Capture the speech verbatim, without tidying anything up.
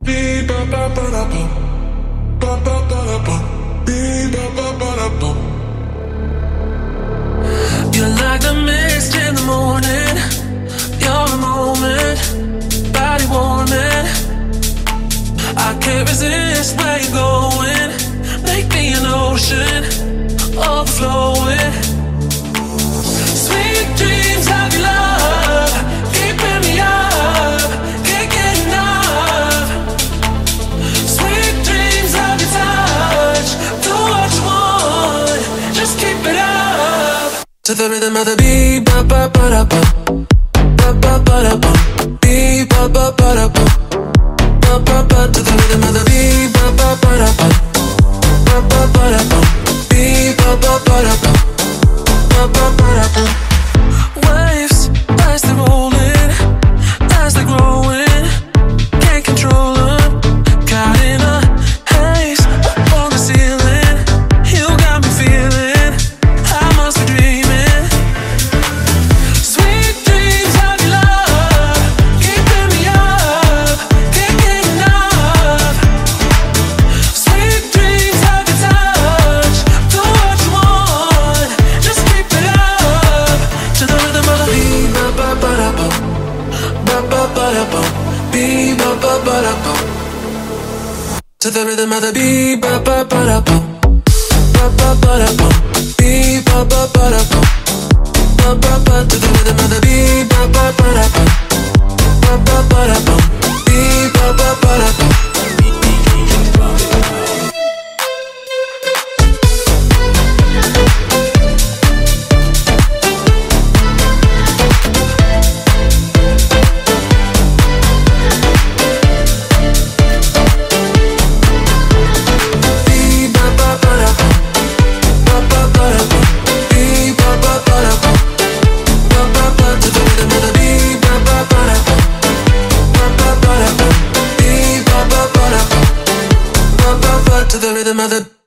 You're like the mist in the morning. You're a moment, body warming. I can't resist where you're going. Make me an ocean, overflowing. Sweet dreams of your love, keeping me up, can't get enough. Sweet dreams of your touch, do what you want, just keep it up. To the rhythm of the beat, ba ba ba da ba, ba ba ba da ba, beat ba ba ba da ba, ba ba ba. To the rhythm of the beat, ba ba ba da ba, ba ba ba da ba, beat ba ba ba da ba, ba ba ba da ba. Waves as they're rolling, as they're growing, can't control them. Caught in a haze up on the ceiling, you got me feeling I must be dreaming. Sweet dreams of your love, keeping me up, can't get enough. Sweet dreams of your touch, do what you want, just keep it up. To the rhythm of the beat, ba ba ba da ba, ba ba ba da ba, beat ba ba ba da ba. To the rhythm of the beat, ba ba ba da ba, ba ba ba da ba, beat ba ba ba da ba, ba ba ba. To the rhythm of the beat, ba ba ba da ba, ba ba ba da ba, beat ba ba ba da ba. To the rhythm of the